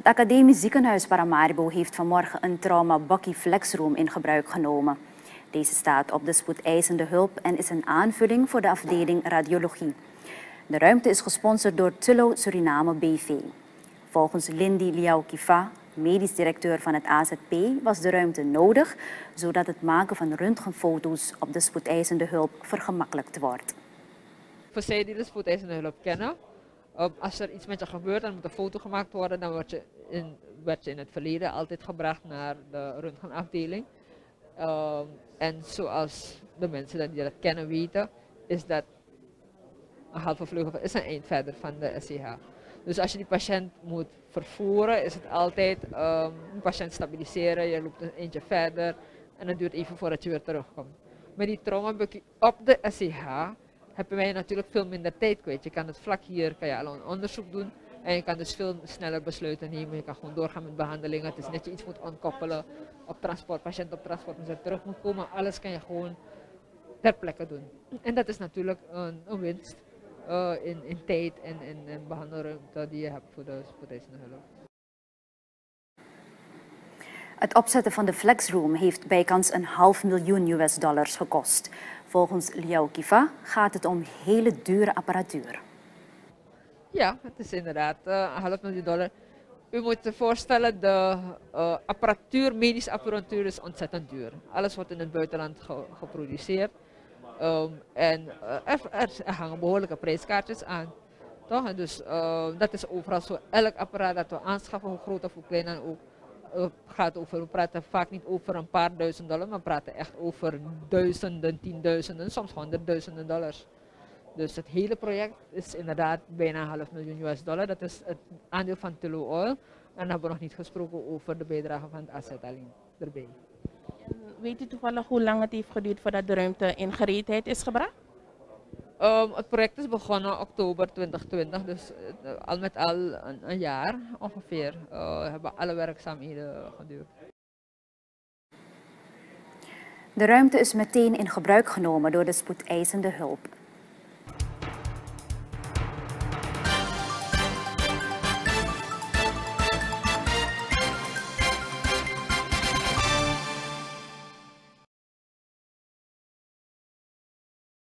Het Academisch Ziekenhuis Paramaribo heeft vanmorgen een trauma-bakkie flexroom in gebruik genomen. Deze staat op de spoedeisende hulp en is een aanvulling voor de afdeling radiologie. De ruimte is gesponsord door Tullow Suriname BV. Volgens Lindy Liao-Kifa, medisch directeur van het AZP, was de ruimte nodig, zodat het maken van röntgenfoto's op de spoedeisende hulp vergemakkelijkt wordt. Voor zij die de spoedeisende hulp kennen, als er iets met je gebeurt, dan moet een foto gemaakt worden. Dan werd je in het verleden altijd gebracht naar de röntgenafdeling. En zoals de mensen die dat kennen weten, is dat een halve vleugel is een eind verder van de SCH. Dus als je die patiënt moet vervoeren, is het altijd een patiënt stabiliseren. Je loopt een eentje verder en het duurt even voordat je weer terugkomt. Met die traumabukkie op de SCH hebben wij natuurlijk veel minder tijd kwijt. Je kan het vlak hier, kan je al een onderzoek doen en je kan dus veel sneller besluiten nemen. Je kan gewoon doorgaan met behandelingen. Het is net je iets moet ontkoppelen op transport, patiënt op transport als er terug moet komen. Alles kan je gewoon ter plekke doen. En dat is natuurlijk een winst in tijd en behandelruimte die je hebt voor de spoedeisende hulp. Het opzetten van de flexroom heeft bijkans $500.000 gekost. Volgens Liao-Kifa gaat het om hele dure apparatuur. Ja, het is inderdaad $500.000. U moet zich voorstellen, de apparatuur, medische apparatuur is ontzettend duur. Alles wordt in het buitenland geproduceerd. Er hangen behoorlijke prijskaartjes aan. Toch? En dus dat is overal zo. Elk apparaat dat we aanschaffen, hoe groot of hoe klein dan ook, gaat over. We praten vaak niet over een paar $1000, maar we praten echt over duizenden, tienduizenden, soms $100.000. Dus het hele project is inderdaad bijna $500.000. Dat is het aandeel van Tullow Oil. En dan hebben we nog niet gesproken over de bijdrage van het AZ alleen erbij. Weet u toevallig hoe lang het heeft geduurd voordat de ruimte in gereedheid is gebracht? Het project is begonnen oktober 2020, dus al met al een jaar ongeveer hebben alle werkzaamheden geduurd. De ruimte is meteen in gebruik genomen door de spoedeisende hulp.